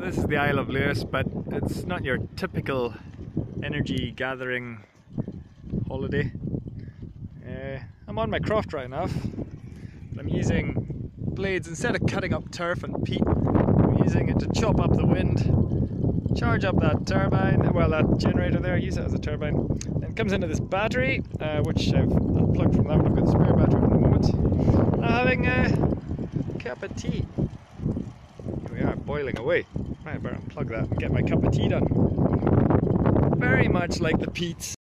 This is the Isle of Lewis, but it's not your typical energy gathering holiday. I'm on my crofter right now. I'm using blades instead of cutting up turf and peat. I'm using it to chop up the wind, charge up that turbine, well, that generator there. I use it as a turbine. And it comes into this battery, which I've unplugged from that one. I've got the spare battery at the moment. I'm having a cup of tea. Here we are, boiling away. I better unplug that and get my cup of tea done. Very much like the peats.